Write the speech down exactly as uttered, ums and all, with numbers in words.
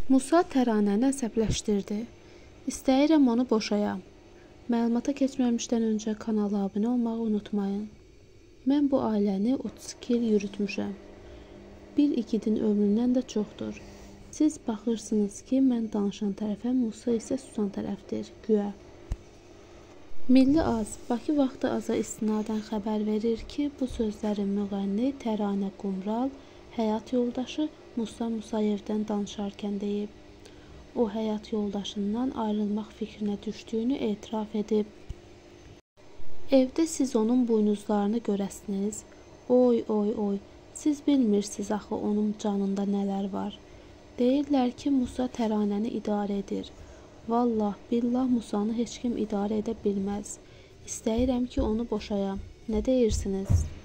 Musa təranəni əsəbləşdirdi. İstəyirəm onu boşayam. Məlumata keçməmişdən öncə kanala abunə olmağı unutmayın. Mən bu ailəni otuz iki il yürütmüşəm. Bir igidin ömründən də çoxdur. Siz baxırsınız ki, mən danışan tərəfəm, Musa isə susan tərəfdir, güya. Milli Az, Bakı Vaxtı Aza istinadən xəbər verir ki, bu sözlərin müğənni Təranə Qumral həyat yoldaşı Musa Musayevdən danışarkən deyib. O, həyat yoldaşından ayrılmaq fikrinə düşdüyünü etiraf edib. Evdə siz onun buynuzlarını görəsiniz. Oy, oy, oy, siz bilmirsiniz axı onun canında nələr var. Deyirlər ki, Musa təranəni idarə edir. Vallah, billah Musanı heç kim idarə edə bilməz. İstəyirəm ki, onu boşayam. Nə deyirsiniz?